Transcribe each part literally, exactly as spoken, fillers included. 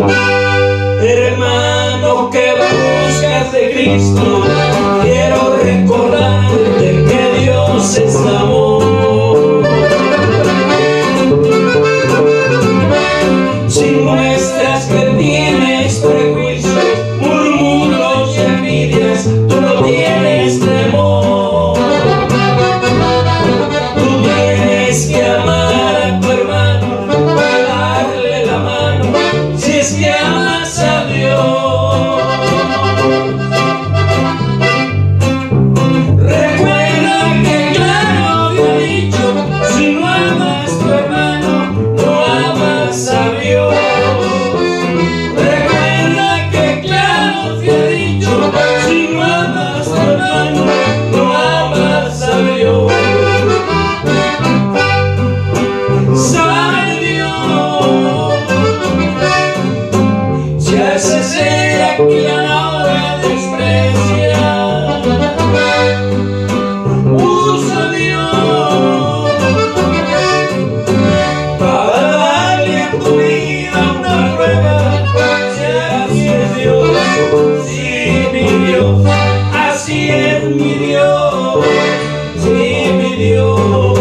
Hermano que buscas de Cristo, quiero recordarte que Dios es amor. Si muestras que tienes prejuicios, murmuros y envidias, tú no tienes temor. Tú tienes que amar a tu hermano, darle la mano, si es que amas a Dios. Recuerda que claro te ha dicho, si no amas a tu hermano, no amas a Dios. Recuerda que claro te ha dicho, si no amas a tu hermano, no amas a Dios. Sabe Dios, si haces ser aquí la hora desprecia, usa Dios para darle a tu vida una prueba. Si así es Dios, sí mi Dios, así es mi Dios, sí mi Dios.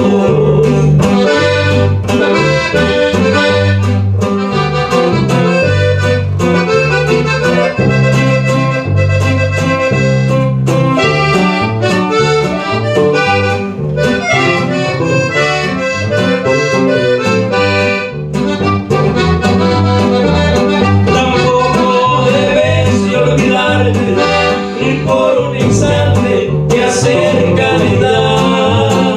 Tampoco debes de olvidarte ni por un instante de hacer caridad,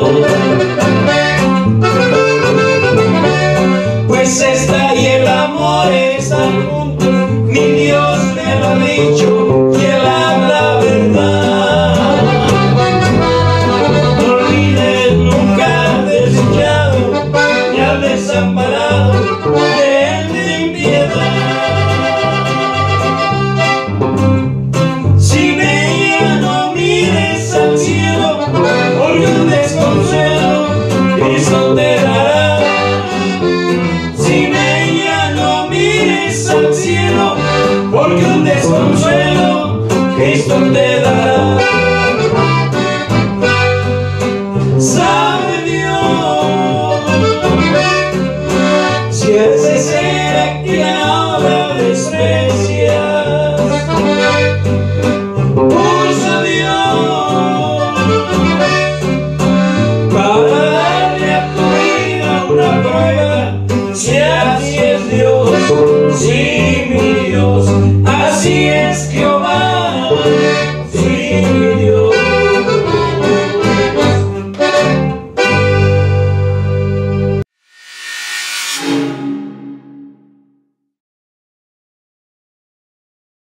pues está y el amor están juntos. Mi Dios me lo ha dicho y Él habla verdad. No olvides nunca al desdichado ni al desamparado, de Él ten piedad. Sin ella no mires al cielo, porque un desconsuelo Cristo te dará. Sin ella no mires al cielo, porque un desconsuelo Cristo te dará. Sabe Dios, si ese ser aquí ahora desprecia,